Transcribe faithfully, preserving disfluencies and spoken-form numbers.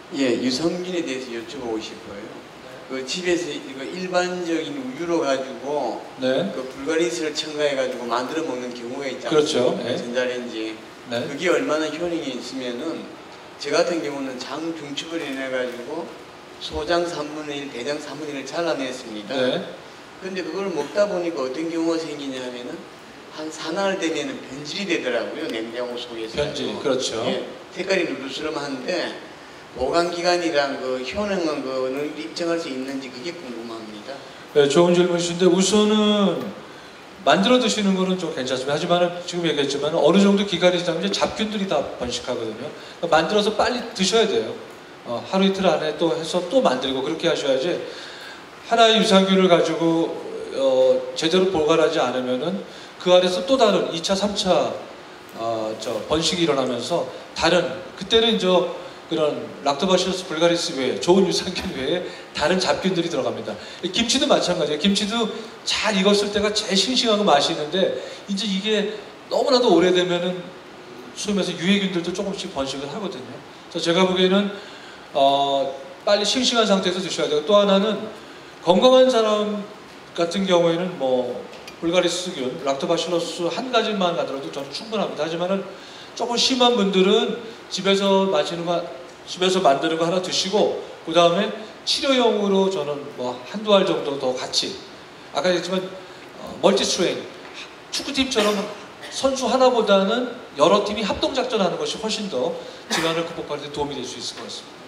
예, 유산균에 대해서 여쭤보고 싶어요. 그 집에서 이거 일반적인 우유로 가지고 네. 그 불가리스를 첨가해 가지고 만들어 먹는 경우가 있지 않습니까? 그렇죠. 네. 전자레인지. 네. 그게 얼마나 효능이 있으면은 저 같은 경우는 장 중축을 인해 가지고 소장 삼분의 일, 대장 삼분의 일을 잘라냈습니다. 네. 근데 그걸 먹다 보니까 어떤 경우가 생기냐면은 한 사나흘 되면은 변질이 되더라고요. 냉장고 속에서. 변질, 그렇죠. 예, 색깔이 누르스름한데 보관기간이랑 그 효능은 그걸 입증할 수 있는지 그게 궁금합니다. 네, 좋은 질문이신데 우선은 만들어 드시는 거는 좀 괜찮습니다. 하지만 지금 얘기했지만 어느 정도 기간이 지나면 이제 잡균들이 다 번식하거든요. 그러니까 만들어서 빨리 드셔야 돼요. 어, 하루 이틀 안에 또 해서 또 만들고 그렇게 하셔야지 하나의 유산균을 가지고 어, 제대로 보관하지 않으면은 그 안에서 또 다른 이 차, 삼 차 어, 저 번식이 일어나면서 다른 그때는 이제 그런 락토바시러스 불가리스 외에 좋은 유산균 외에 다른 잡균들이 들어갑니다. 김치도 마찬가지예요. 김치도 잘 익었을 때가 제일 싱싱하고 맛있는데 이제 이게 너무나도 오래되면은 소위 말해서 유해균들도 조금씩 번식을 하거든요. 그래서 제가 보기에는 어, 빨리 싱싱한 상태에서 드셔야 되고 또 하나는 건강한 사람 같은 경우에는 뭐 불가리스균, 락토바실러스 한 가지만 가더라도 저는 충분합니다. 하지만은 조금 심한 분들은 집에서 마시는 거, 집에서 만드는 거 하나 드시고 그 다음에 치료용으로 저는 뭐 한두 알 정도 더 같이 아까 얘기했지만 어, 멀티트레인 축구팀처럼 선수 하나보다는 여러 팀이 합동작전하는 것이 훨씬 더 질환을 극복하는 데 도움이 될 수 있을 것 같습니다.